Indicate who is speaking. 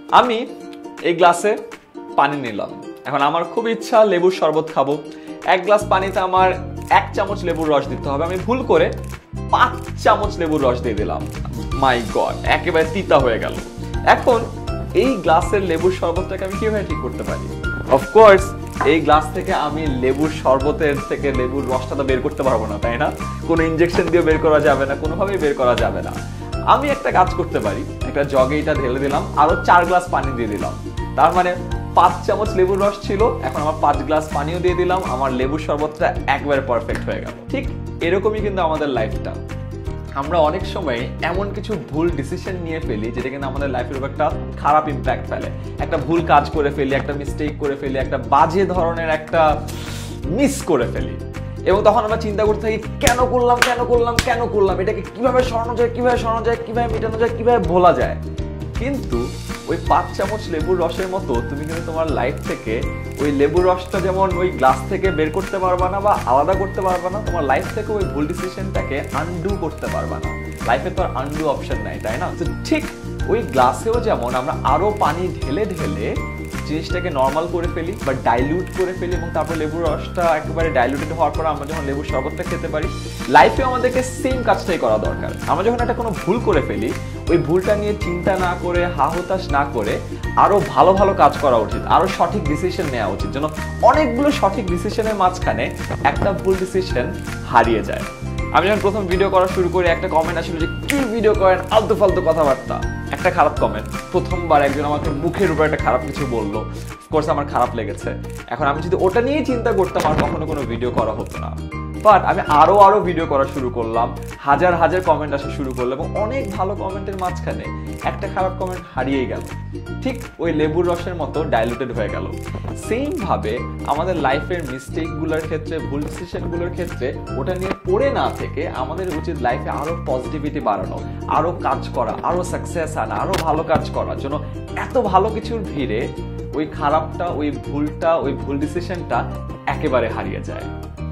Speaker 1: আমি এই গ্লাসে পানি নিলাম। এখন আমার খুব ইচ্ছা লেবুর শরবত খাবো। 1 গ্লাস পানিতে আমার 1 চামচ লেবুর রস দিতে হবে। আমি ভুল করে 5 চামচ লেবুর রস দিয়ে দিলাম। মাই গড, একেবারে তিতা হয়ে গেল। এখন এই গ্লাসের লেবুর শরবতটাকে আমি কিভাবে ঠিক করতে পারি? অফকোর্স এই গ্লাস থেকে আমি লেবুর শরবতের থেকে লেবুর রসটা তো বের করতে পারবো না, তাই না? কোনো ইনজেকশন দিয়ে বের করা যাবে না, কোনোভাবেই বের করা যাবে না। আমি একটা কাজ করতে পারি, একটা জগে এটা ঢেলে দিলাম, আরো 4 গ্লাস পানি দিয়ে দিলাম। তার মানে 5 চামচ লেবুর রস ছিল, এখন আমার 5 গ্লাস পানিও দিয়ে দিলাম, আমার লেবুর শরবতটা একবারে পারফেক্ট হয়ে গেল। ঠিক এরকমই কিন্তু আমাদের লাইফটা। আমরা অনেক সময় এমন কিছু ভুল ডিসিশন নিয়ে ফেলি যেটা কিন্তু আমাদের লাইফের উপর একটা খারাপ ইম্প্যাক্ট ফেলে। একটা ভুল কাজ করে ফেলি, একটা মিস্টেক করে ফেলি, একটা বাজে ধরনের একটা মিস করে ফেলি, এবং তখন আমরা চিন্তা করতে থাকি কেন করলাম, এটাকে কিভাবে সরানো যায়, কিভাবে মেটানো যায়, কিভাবে ভোলা যায়। কিন্তু ওই 5 চামচ লেবুর রসের মতো তুমি কিন্তু তোমার লাইফ থেকে ওই লেবুর রসটা যেমন ওই গ্লাস থেকে বের করতে পারবা না বা আলাদা করতে পারবা না, তোমার লাইফ থেকে ওই ভুল ডিসিশনটাকে আনডু করতে পারবা না। লাইফে তো আর আনডু অপশন নাই, তাই না? তো ঠিক ওই গ্লাসেও যেমন আমরা আরো পানি ঢেলে ঢেলে জিনিসটাকে নর্মাল করে ফেলি বা ডাইলিউট করে ফেলি, এবং তারপর লেবুর রসটা একেবারে ডাইলিউটেড হওয়ার পর আমরা যখন লেবুর শরবতটা খেতে পারি, লাইফে আমাদেরকে সেম কাজটাই করা দরকার। আমরা যখন একটা কোনো ভুল করে ফেলি, ওই ভুলটা নিয়ে চিন্তা না করে, হতাশ না করে আরো ভালো ভালো কাজ করা উচিত, আরো সঠিক ডিসিশন নেওয়া উচিত, যেন অনেকগুলো সঠিক ডিসিশনের মাঝখানে একটা ভুল ডিসিশন হারিয়ে যায়। আমি যখন প্রথম ভিডিও করা শুরু করি, একটা কমেন্ট আসলে যে কি ভিডিও করেন, আলতু ফালতু কথাবার্তা, একটা খারাপ কমেন্ট। প্রথমবার একজন আমাকে মুখের উপর একটা খারাপ কিছু বললো, অফকোর্স আমার খারাপ লেগেছে। এখন আমি যদি ওটা নিয়েই চিন্তা করতাম, আর কখনো কোনো ভিডিও করা হতো না। বাট আমি আরো ভিডিও করা শুরু করলাম, হাজার কমেন্ট আসা শুরু করলো, এবং অনেক ভালো কমেন্টের মাঝখানে একটা খারাপ কমেন্ট হারিয়েই গেল। ঠিক ওই লেবুর রসের মতো ডাইলুটেড হয়ে গেল। সেম ভাবে আমাদের লাইফের মিস্টেকগুলোর ক্ষেত্রে, ভুল ডিসিশনগুলোর ক্ষেত্রে ওটা নিয়ে পড়ে না থেকে আমাদের উচিত লাইফে আরো পজিটিভিটি বাড়ানো, আরো কাজ করা, আরো সাকসেস আনা, আরো ভালো কাজ করার জন্য। এত ভালো কিছুর ভিড়ে ওই খারাপটা, ওই ভুলটা, ওই ভুল ডিসিশনটা একেবারে হারিয়ে যায়।